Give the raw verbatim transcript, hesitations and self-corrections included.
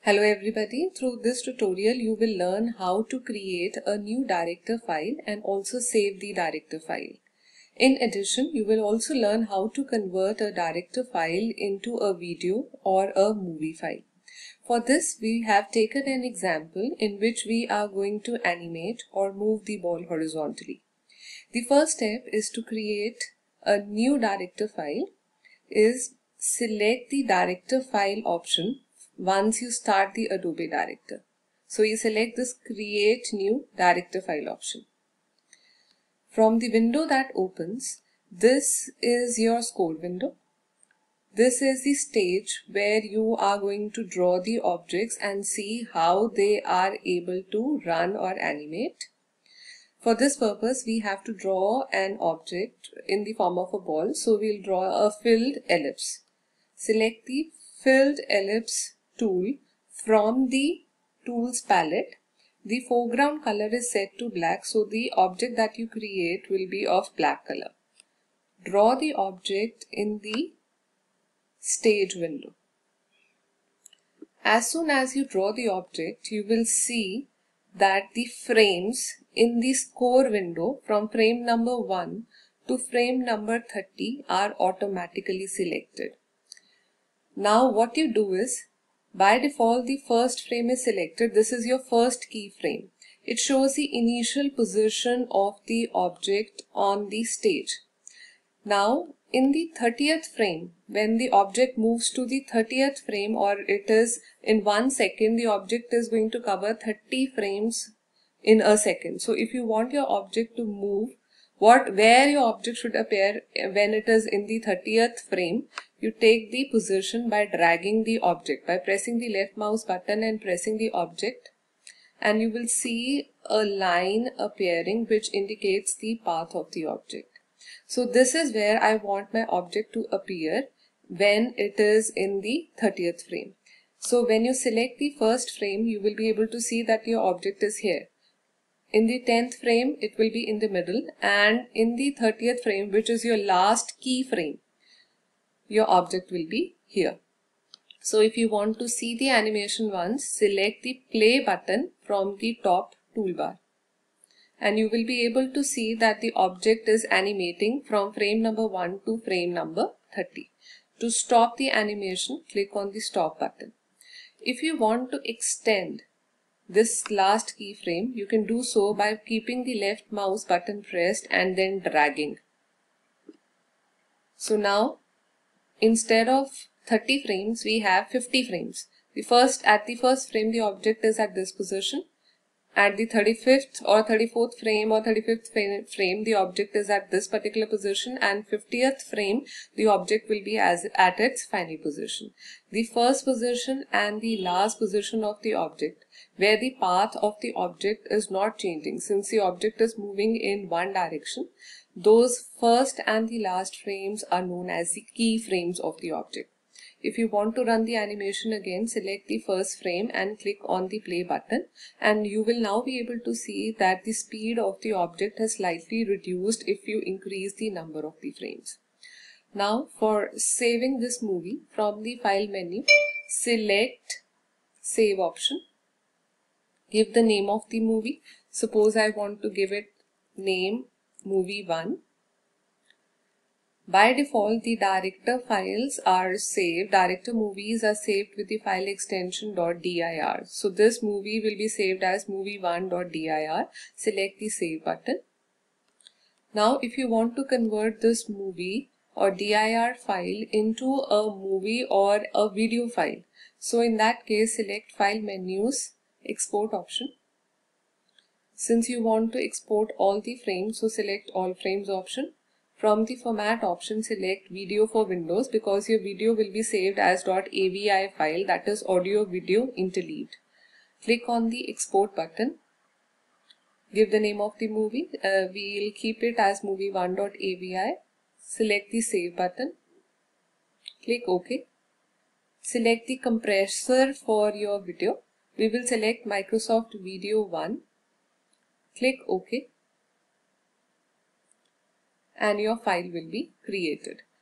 Hello everybody, through this tutorial you will learn how to create a new director file and also save the director file. In addition, you will also learn how to convert a director file into a video or a movie file. For this, we have taken an example in which we are going to animate or move the ball horizontally. The first step is to create a new director file is select the director file option once you start the Adobe Director. So you select this create new director file option. From the window that opens, this is your score window. This is the stage where you are going to draw the objects and see how they are able to run or animate. For this purpose, we have to draw an object in the form of a ball. So we'll draw a filled ellipse. Select the filled ellipse tool from the tools palette. The foreground color is set to black, so the object that you create will be of black color. Draw the object in the stage window. As soon as you draw the object, you will see that the frames in the score window from frame number one to frame number thirty are automatically selected. Now what you do is, by default, the first frame is selected. This is your first keyframe. It shows the initial position of the object on the stage. Now, in the thirtieth frame, when the object moves to the thirtieth frame, or it is in one second, the object is going to cover thirty frames in a second. So if you want your object to move, what where your object should appear when it is in the thirtieth frame, you take the position by dragging the object, by pressing the left mouse button and pressing the object, and you will see a line appearing which indicates the path of the object. So this is where I want my object to appear when it is in the thirtieth frame. So when you select the first frame, you will be able to see that your object is here. In the tenth frame, it will be in the middle, and in the thirtieth frame, which is your last key frame, your object will be here. So if you want to see the animation once, select the play button from the top toolbar, and you will be able to see that the object is animating from frame number one to frame number thirty. To stop the animation, click on the stop button. If you want to extend this last keyframe, you can do so by keeping the left mouse button pressed and then dragging. So now, instead of thirty frames, we have fifty frames. The first, at the first frame, the object is at this position. At the thirty-fifth or thirty-fourth frame or thirty-fifth frame, the object is at this particular position, and fiftieth frame, the object will be as at its final position. The first position and the last position of the object, where the path of the object is not changing since the object is moving in one direction, those first and the last frames are known as the key frames of the object. If you want to run the animation again, select the first frame and click on the play button, and you will now be able to see that the speed of the object has slightly reduced if you increase the number of the frames. Now for saving this movie, from the file menu, select save option. Give the name of the movie. Suppose I want to give it name movie one. By default, the director files are saved, director movies are saved with the file extension .dir. So this movie will be saved as movie one dot dir. Select the save button. Now if you want to convert this movie or dir file into a movie or a video file, so in that case, select file menus, export option. Since you want to export all the frames, so select all frames option. From the format option, select video for Windows, because your video will be saved as .avi file, that is audio video interleaved. Click on the export button. Give the name of the movie. Uh, we'll keep it as movie one dot avi. Select the save button. Click OK. Select the compressor for your video. We will select Microsoft Video one. Click OK. And your file will be created.